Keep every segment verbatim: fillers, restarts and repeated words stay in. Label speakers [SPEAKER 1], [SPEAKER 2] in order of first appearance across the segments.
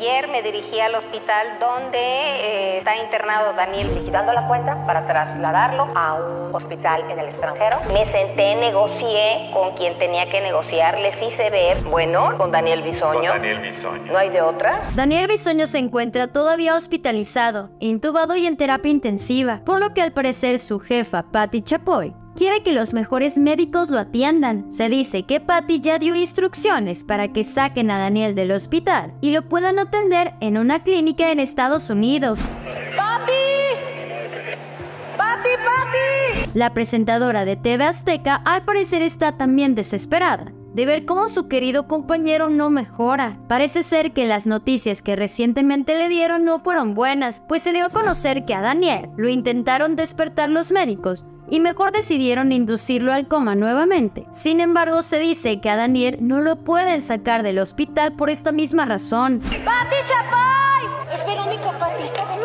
[SPEAKER 1] Ayer me dirigí al hospital donde eh, está internado Daniel.
[SPEAKER 2] Digitando la cuenta para trasladarlo a un hospital en el extranjero.
[SPEAKER 1] Me senté, negocié con quien tenía que negociar, les hice ver, bueno, con Daniel Bisoño.
[SPEAKER 3] Con Daniel Bisoño.
[SPEAKER 1] ¿No hay de otra?
[SPEAKER 4] Daniel Bisoño se encuentra todavía hospitalizado, intubado y en terapia intensiva, por lo que al parecer su jefa, Patti Chapoy, quiere que los mejores médicos lo atiendan. Se dice que Patti ya dio instrucciones para que saquen a Daniel del hospital y lo puedan atender en una clínica en Estados Unidos.
[SPEAKER 2] ¡Patti! ¡Patti, Patti!
[SPEAKER 4] La presentadora de T V Azteca al parecer está también desesperada de ver cómo su querido compañero no mejora. Parece ser que las noticias que recientemente le dieron no fueron buenas, pues se dio a conocer que a Daniel lo intentaron despertar los médicos y mejor decidieron inducirlo al coma nuevamente. Sin embargo, se dice que a Daniel no lo pueden sacar del hospital por esta misma razón.
[SPEAKER 2] ¡Patti Chapoy! Es Verónica, Patti.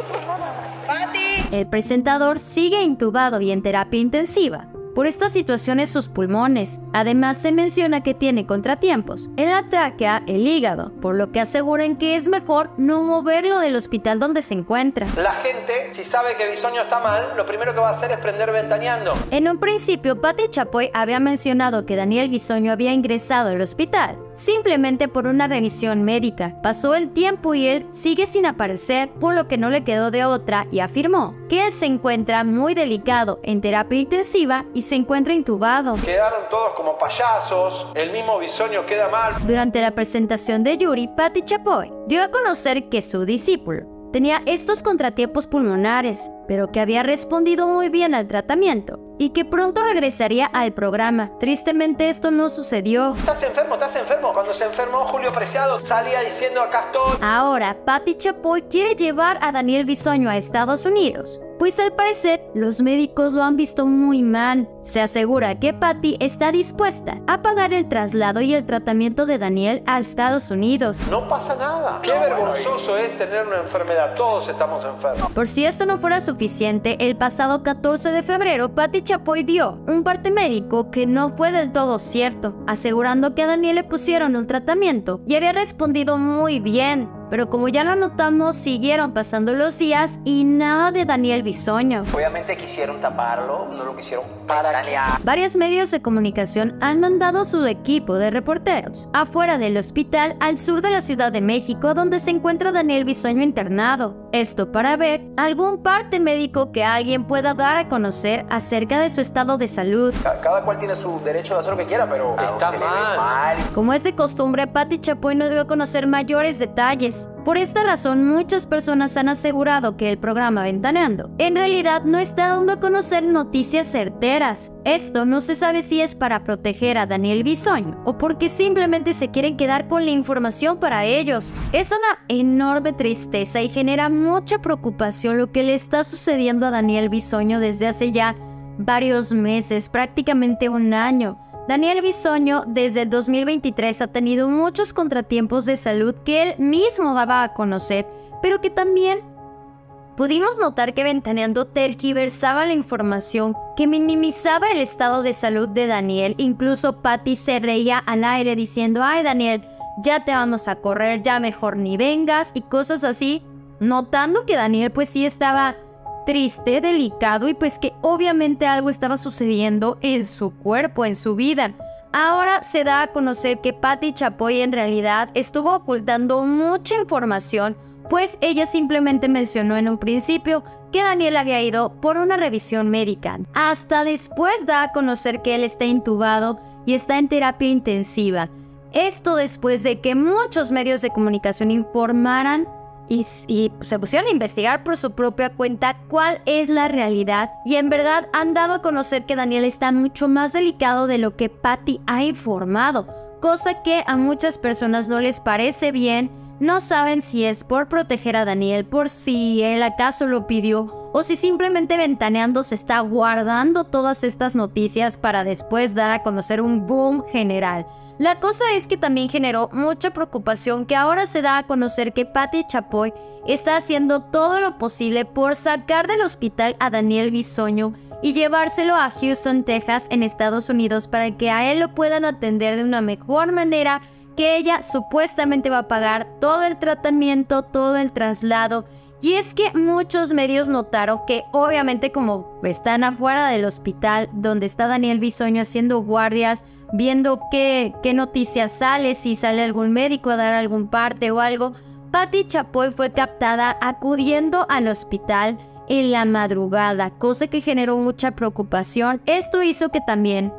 [SPEAKER 2] ¡Patti!
[SPEAKER 4] El presentador sigue intubado y en terapia intensiva. Por esta situación en sus pulmones. Además, se menciona que tiene contratiempos en la tráquea, el hígado, por lo que aseguran que es mejor no moverlo del hospital donde se encuentra.
[SPEAKER 5] La gente, si sabe que Bisoño está mal, lo primero que va a hacer es prender Ventaneando.
[SPEAKER 4] En un principio, Patti Chapoy había mencionado que Daniel Bisoño había ingresado al hospital simplemente por una revisión médica. Pasó el tiempo y él sigue sin aparecer, por lo que no le quedó de otra y afirmó que él se encuentra muy delicado en terapia intensiva y se encuentra intubado.
[SPEAKER 5] Quedaron todos como payasos, el mismo Bisoño queda mal.
[SPEAKER 4] Durante la presentación de Yuri, Patti Chapoy dio a conocer que su discípulo tenía estos contratiempos pulmonares, pero que había respondido muy bien al tratamiento y que pronto regresaría al programa. Tristemente esto no sucedió.
[SPEAKER 5] ¿Estás enfermo? ¿Estás enfermo? Cuando se enfermó Julio Preciado salía diciendo acá estoy.
[SPEAKER 4] Ahora, Patti Chapoy quiere llevar a Daniel Bisoño a Estados Unidos, pues al parecer los médicos lo han visto muy mal. Se asegura que Patti está dispuesta a pagar el traslado y el tratamiento de Daniel a Estados Unidos.
[SPEAKER 5] No pasa nada. Qué vergonzoso es tener una enfermedad. Todos estamos enfermos.
[SPEAKER 4] Por si esto no fuera suficiente, el pasado catorce de febrero, Patti Chapoy dio un parte médico que no fue del todo cierto, asegurando que a Daniel le pusieron un tratamiento y había respondido muy bien. Pero como ya lo notamos, siguieron pasando los días y nada de Daniel Bisoño.
[SPEAKER 6] Obviamente quisieron taparlo, no lo quisieron
[SPEAKER 5] ¿Para
[SPEAKER 6] ventanear.
[SPEAKER 4] Varios medios de comunicación han mandado su equipo de reporteros afuera del hospital al sur de la Ciudad de México, donde se encuentra Daniel Bisoño internado. Esto para ver algún parte médico que alguien pueda dar a conocer acerca de su estado de salud.
[SPEAKER 6] Cada cual tiene su derecho de hacer lo que quiera, pero
[SPEAKER 5] Está
[SPEAKER 6] se le ve
[SPEAKER 5] mal.
[SPEAKER 6] mal.
[SPEAKER 4] Como es de costumbre, Patti Chapoy no dio a conocer mayores detalles. Por esta razón, muchas personas han asegurado que el programa Ventaneando en realidad no está dando a conocer noticias certeras. Esto no se sabe si es para proteger a Daniel Bisoño o porque simplemente se quieren quedar con la información para ellos. Es una enorme tristeza y genera mucha preocupación lo que le está sucediendo a Daniel Bisoño desde hace ya varios meses, prácticamente un año. Daniel Bisoño desde el dos mil veintitrés ha tenido muchos contratiempos de salud que él mismo daba a conocer, pero que también pudimos notar que Ventaneando tergiversaba la información, que minimizaba el estado de salud de Daniel. Incluso Patti se reía al aire diciendo: ay Daniel, ya te vamos a correr, ya mejor ni vengas y cosas así, notando que Daniel pues sí estaba triste, delicado y pues que obviamente algo estaba sucediendo en su cuerpo, en su vida. Ahora se da a conocer que Patti Chapoy en realidad estuvo ocultando mucha información, pues ella simplemente mencionó en un principio que Daniel había ido por una revisión médica. Hasta después da a conocer que él está intubado y está en terapia intensiva. Esto después de que muchos medios de comunicación informaran Y, y se pusieron a investigar por su propia cuenta cuál es la realidad, y en verdad han dado a conocer que Daniel está mucho más delicado de lo que Patti ha informado, cosa que a muchas personas no les parece bien. No saben si es por proteger a Daniel, por si él acaso lo pidió, o si simplemente Ventaneando se está guardando todas estas noticias para después dar a conocer un boom general. La cosa es que también generó mucha preocupación que ahora se da a conocer que Patti Chapoy está haciendo todo lo posible por sacar del hospital a Daniel Bisoño y llevárselo a Houston, Texas, en Estados Unidos, para que a él lo puedan atender de una mejor manera, que ella supuestamente va a pagar todo el tratamiento, todo el traslado. Y es que muchos medios notaron que obviamente como están afuera del hospital donde está Daniel Bisoño haciendo guardias, viendo qué, qué noticias sale, si sale algún médico a dar algún parte o algo, Pati Chapoy fue captada acudiendo al hospital en la madrugada, cosa que generó mucha preocupación. Esto hizo que también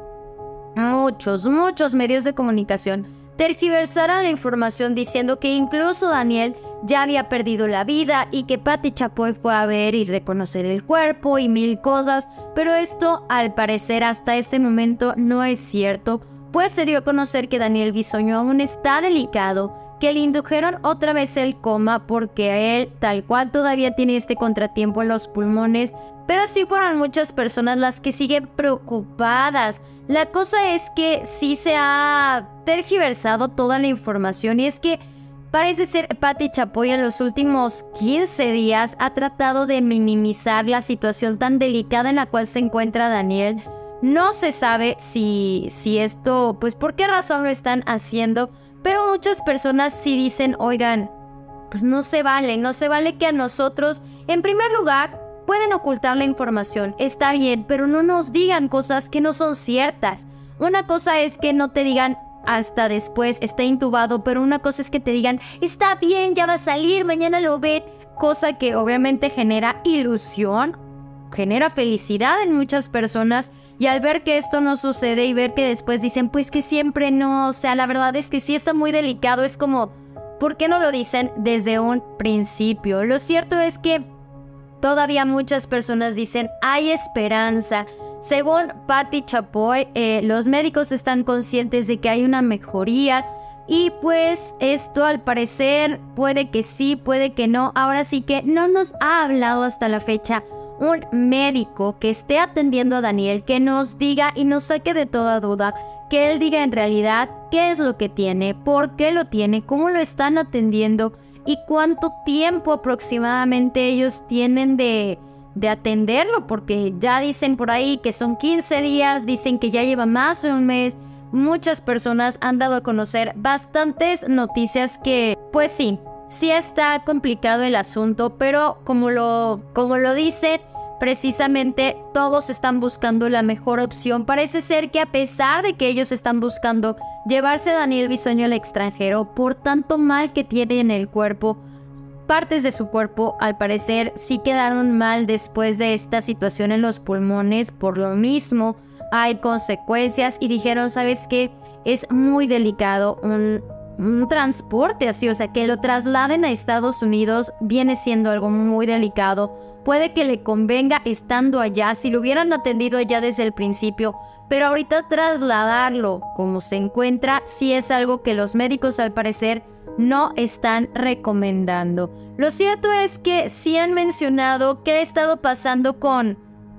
[SPEAKER 4] muchos, muchos medios de comunicación tergiversaran la información diciendo que incluso Daniel ya había perdido la vida y que Pati Chapoy fue a ver y reconocer el cuerpo y mil cosas, pero esto al parecer hasta este momento no es cierto, pues se dio a conocer que Daniel Bisoño aún está delicado, que le indujeron otra vez el coma porque a él tal cual todavía tiene este contratiempo en los pulmones, pero sí fueron muchas personas las que siguen preocupadas. La cosa es que sí se ha tergiversado toda la información y es que parece ser Pati Chapoy en los últimos quince días ha tratado de minimizar la situación tan delicada en la cual se encuentra Daniel. No se sabe si, si esto, pues por qué razón lo están haciendo, pero muchas personas sí dicen, oigan, pues no se vale, no se vale que a nosotros, en primer lugar, pueden ocultar la información, está bien, pero no nos digan cosas que no son ciertas. Una cosa es que no te digan hasta después, está intubado, pero una cosa es que te digan, está bien, ya va a salir, mañana lo ven, cosa que obviamente genera ilusión, genera felicidad en muchas personas, y al ver que esto no sucede y ver que después dicen, pues que siempre no, o sea, la verdad es que sí está muy delicado, es como, ¿por qué no lo dicen desde un principio? Lo cierto es que todavía muchas personas dicen, hay esperanza. Según Pati Chapoy, eh, los médicos están conscientes de que hay una mejoría y pues esto al parecer puede que sí, puede que no. Ahora sí que no nos ha hablado hasta la fecha un médico que esté atendiendo a Daniel, que nos diga y nos saque de toda duda, que él diga en realidad qué es lo que tiene, por qué lo tiene, cómo lo están atendiendo y cuánto tiempo aproximadamente ellos tienen de, de atenderlo, porque ya dicen por ahí que son quince días, dicen que ya lleva más de un mes. Muchas personas han dado a conocer bastantes noticias que, pues sí, sí está complicado el asunto, pero como lo, como lo dicen, precisamente todos están buscando la mejor opción. Parece ser que a pesar de que ellos están buscando llevarse a Daniel Bisoño al extranjero por tanto mal que tiene en el cuerpo, partes de su cuerpo al parecer sí quedaron mal después de esta situación en los pulmones. Por lo mismo hay consecuencias y dijeron, ¿sabes qué? Es muy delicado un, un transporte así, o sea, que lo trasladen a Estados Unidos viene siendo algo muy delicado. Puede que le convenga estando allá, si lo hubieran atendido allá desde el principio, pero ahorita trasladarlo como se encuentra sí es algo que los médicos al parecer no están recomendando. Lo cierto es que sí han mencionado qué ha estado pasando con,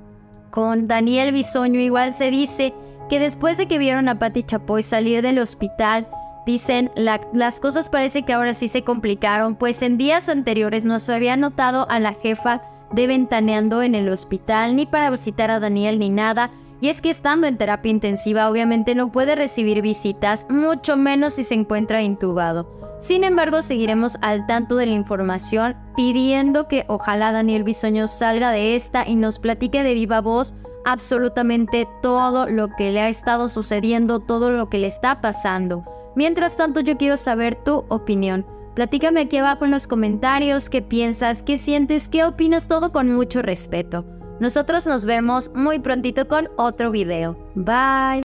[SPEAKER 4] con Daniel Bisoño. Igual se dice que después de que vieron a Pati Chapoy salir del hospital, dicen, la, las cosas parece que ahora sí se complicaron, pues en días anteriores no se había notado a la jefa de Ventaneando en el hospital, ni para visitar a Daniel ni nada, y es que estando en terapia intensiva obviamente no puede recibir visitas, mucho menos si se encuentra intubado. Sin embargo, seguiremos al tanto de la información, pidiendo que ojalá Daniel Bisoño salga de esta y nos platique de viva voz absolutamente todo lo que le ha estado sucediendo, todo lo que le está pasando. Mientras tanto, yo quiero saber tu opinión. Platícame aquí abajo en los comentarios qué piensas, qué sientes, qué opinas, todo con mucho respeto. Nosotros nos vemos muy prontito con otro video. Bye.